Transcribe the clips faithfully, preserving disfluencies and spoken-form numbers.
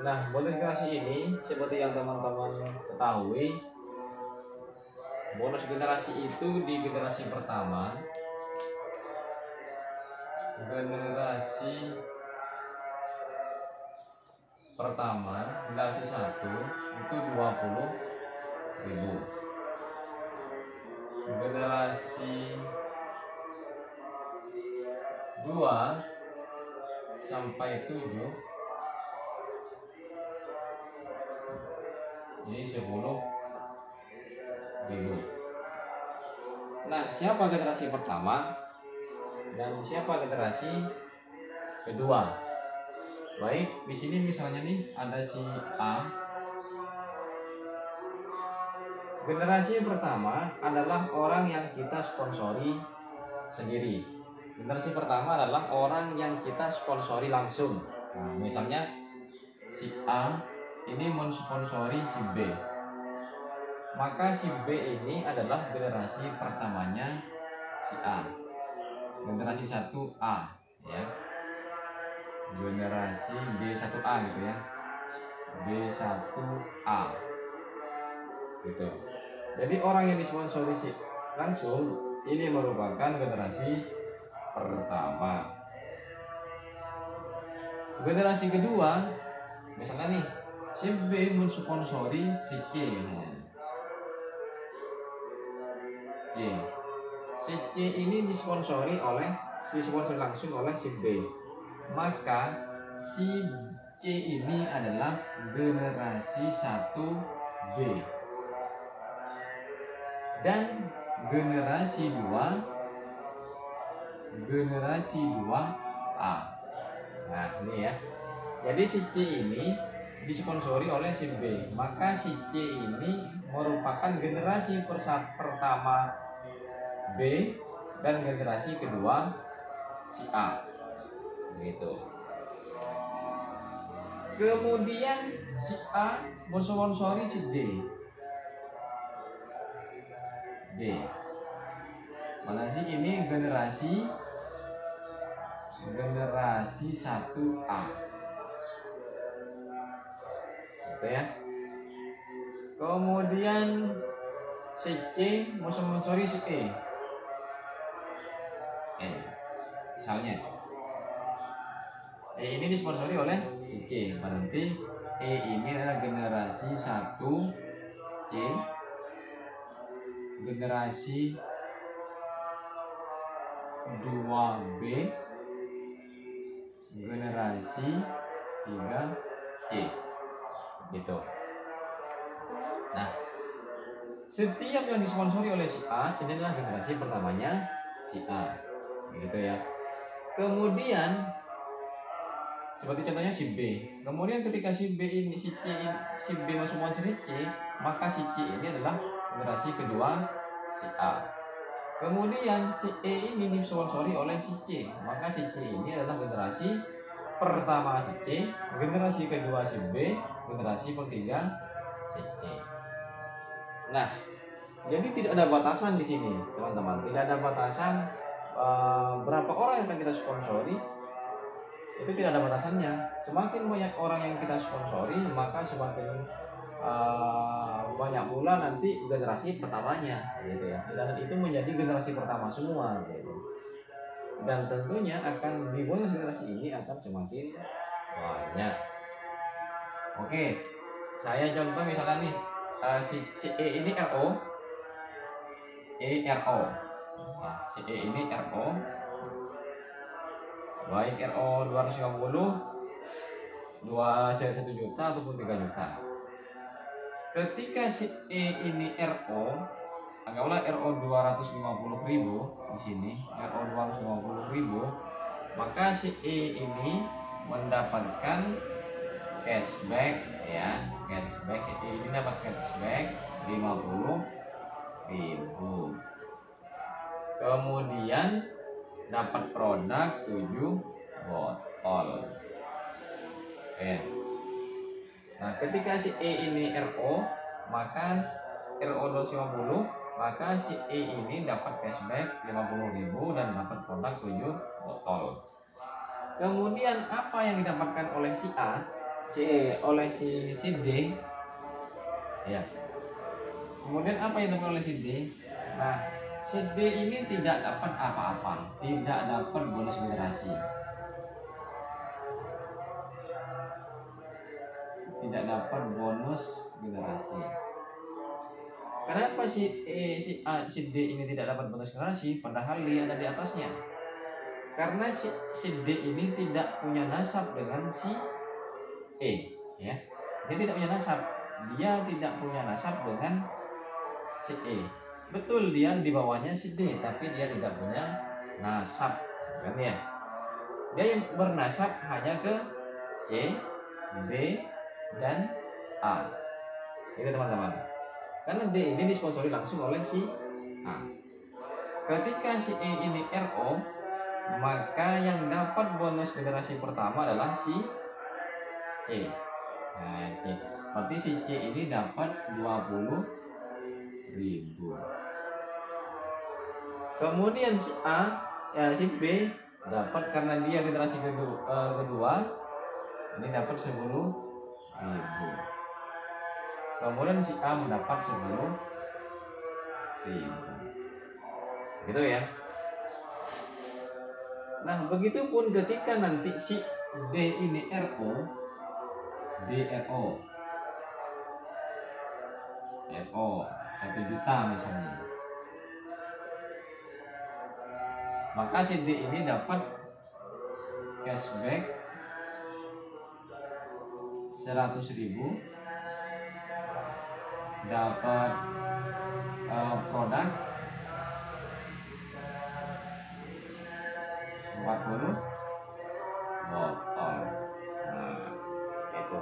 Nah, bonus generasi ini seperti yang teman-teman ketahui, bonus generasi itu di generasi pertama, generasi pertama generasi satu itu dua puluh ribu, generasi dua sampai tujuh ini sepuluh ribu. Nah, siapa generasi pertama dan siapa generasi kedua? Baik, di sini misalnya nih ada si A. Generasi pertama adalah orang yang kita sponsori sendiri. Generasi pertama adalah orang yang kita sponsori langsung. Nah, misalnya si A ini mensponsori si B, maka si B ini adalah generasi pertamanya si A, generasi satu A ya, generasi G satu A gitu ya, G satu A gitu. Jadi orang yang disponsori si langsung ini merupakan generasi pertama. Generasi kedua, misalnya nih si B mensponsori si C, C. Si C ini disponsori oleh si sponsor langsung oleh si B, maka si C ini adalah generasi satu B dan generasi dua generasi dua A. Nah, ini ya. Jadi si C ini disponsori oleh si B, maka si C ini merupakan generasi pertama B dan generasi kedua si A. Gitu. Kemudian si A mensponsori si D. D. Mana sih ini generasi generasi satu A. Gitu ya. Kemudian si C mensponsori si E. E. Misalnya E ini disponsori oleh si C, berarti E ini adalah generasi satu C, generasi dua B, generasi tiga C gitu. Nah, setiap yang disponsori oleh si A ini adalah generasi pertamanya si A gitu ya. Kemudian seperti contohnya si B. Kemudian ketika si B ini si C ini, si B masuk sponsori C, maka si C ini adalah generasi kedua si A. Kemudian si E ini disponsori oleh si C, maka si C ini adalah generasi pertama si C, generasi kedua si B, generasi ketiga si C. Nah, jadi tidak ada batasan di sini, teman-teman. Tidak ada batasan uh, berapa orang yang akan kita sponsori. Itu tidak ada batasannya. Semakin banyak orang yang kita sponsori, maka semakin uh, banyak pula nanti generasi pertamanya, gitu ya. Dan itu menjadi generasi pertama semua, gitu. Dan tentunya akan di bonus generasi ini akan semakin banyak. Oke, saya contoh misalnya nih, uh, si, si E ini R O, E R O, nah, si E ini R O, baik R O dua ratus lima puluh, dua satu juta ataupun tiga juta. Ketika si E ini R O, anggaplah R O dua ratus lima puluh ribu di sini, R O dua ratus lima puluh ribu, maka si E ini mendapatkan cashback ya, cashback si E ini dapat cashback lima puluh ribu. Kemudian dapat produk tujuh botol. Oke. Nah, ketika si E ini R O, maka R O dua ratus lima puluh, maka si E ini dapat cashback lima puluh ribu dan dapat produk tujuh botol. Kemudian apa yang didapatkan oleh si A? si E oleh si, si D, ya. Kemudian apa yang didapat oleh si D? Nah, si D ini tidak dapat apa-apa, tidak dapat bonus generasi, tidak dapat bonus generasi. Kenapa si E, si A, si D ini tidak dapat bonus generasi, padahal dia ada di atasnya? Karena si, si D ini tidak punya nasab dengan si E, ya. Dia tidak punya nasab, dia tidak punya nasab dengan si E. Betul dia di bawahnya si D, tapi dia tidak punya nasab, kan ya? Dia yang bernasab hanya ke C, D, dan A. Itu teman-teman. Karena D ini disponsori langsung oleh si A. Ketika si E ini R O, maka yang dapat bonus generasi pertama adalah si C. Nah, C. Berarti si C ini dapat dua puluh ribu. Kemudian si A, ya si B dapat, karena dia generasi kedua, uh, kedua ini dapat sepuluh ribu. Kemudian si A mendapat sepuluh ribu. Gitu ya. Nah, begitupun ketika nanti si D ini R O, D R O, R O satu juta misalnya, maka si D ini dapat cashback seratus ribu, dapat uh, produk empat puluh botol. Nah, itu.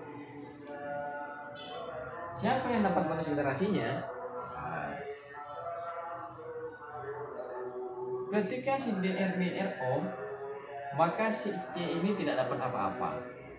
Siapa yang dapat bonus generasinya? Nah, ketika si D R D R O, maka si C ini tidak dapat apa-apa,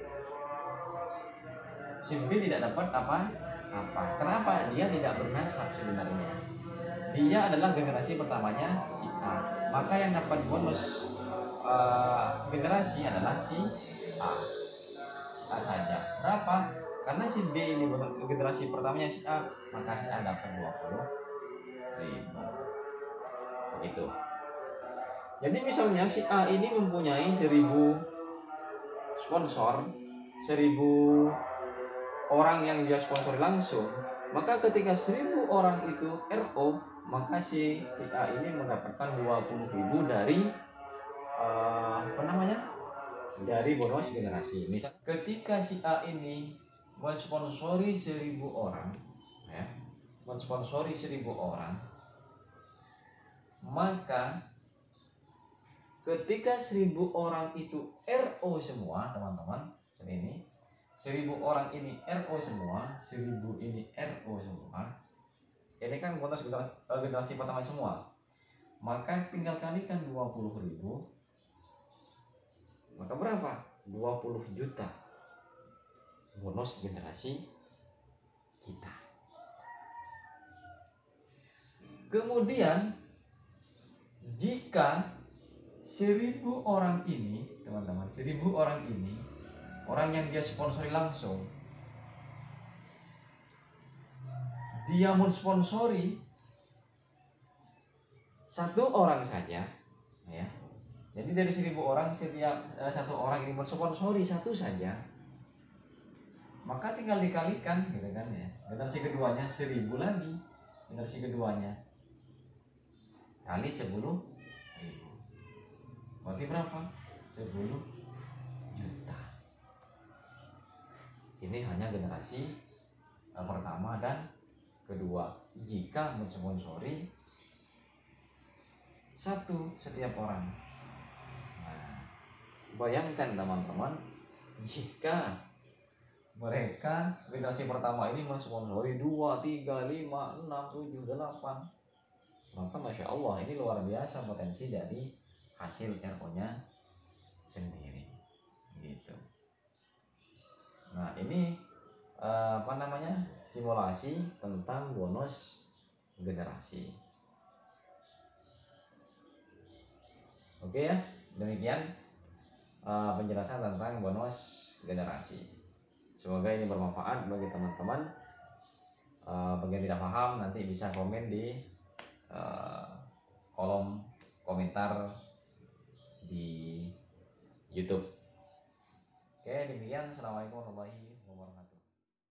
si B tidak dapat apa-apa. Kenapa? Dia tidak bernasab sebenarnya. Dia adalah generasi pertamanya si A. Maka yang dapat bonus uh, generasi adalah si A. Si A saja. Berapa? Karena si D ini generasi pertamanya si A, maka si A dapat dua puluh ribu. Begitu. Jadi misalnya si A ini mempunyai seribu sponsor, seribu orang yang dia sponsori langsung, maka ketika seribu orang itu R O, maka si, si A ini mendapatkan dua puluh ribu dari uh, apa namanya? Dari bonus generasi. Misal ketika si A ini mensponsori seribu orang, ya, mensponsori seribu orang, maka ketika seribu orang itu R O semua, teman-teman, ini seribu orang ini R O semua, seribu ini R O semua. Ini kan bonus generasi pertama semua. Maka tinggal kalikan dua puluh ribu. Maka berapa? dua puluh juta bonus generasi kita. Kemudian jika seribu orang ini, teman-teman, seribu orang ini, orang yang dia sponsori langsung, dia mensponsori satu orang saja, ya. Jadi dari seribu orang, setiap uh, satu orang ini mensponsori satu saja, maka tinggal dikalikan, gitu kan ya. Generasi keduanya seribu lagi, generasi keduanya kali sepuluh ribu. Berarti berapa? sepuluh juta. Ini hanya generasi uh, pertama dan kedua. Jika mensponsori satu setiap orang. Nah, bayangkan teman-teman, jika mereka generasi pertama ini mensponsori dua, tiga, lima, enam, tujuh, delapan, maka Masya Allah, ini luar biasa potensi dari hasil R O nya sendiri gitu. Nah, ini eh, apa namanya, simulasi tentang bonus generasi. Oke ya, demikian uh, penjelasan tentang bonus generasi. Semoga ini bermanfaat bagi teman-teman. Uh, bagi yang tidak paham nanti bisa komen di uh, kolom komentar di YouTube. Oke, demikian. Assalamualaikum warahmatullahi wabarakatuh.